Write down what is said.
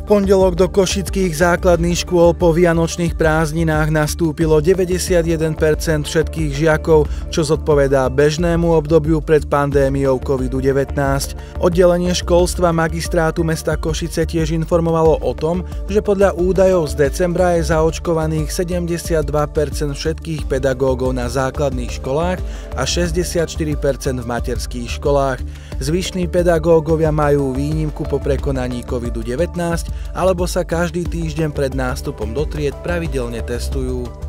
pondelok do košických základných škôl po vianočných prázdninách nastúpilo 91% všetkých žiakov, čo zodpovedá bežnému obdobiu pred pandémiou COVID-19. Oddelenie školstva magistrátu mesta Košice tiež informovalo o tom, že podľa údajov z decembra je zaočkovaných 72% všetkých pedagógov na základných školách a 64% v materských školách. Zvyšní pedagógovia majú výnimku po prekonaní COVID-19 alebo sa každý týždeň pred nástupom do tried pravidelne testujú.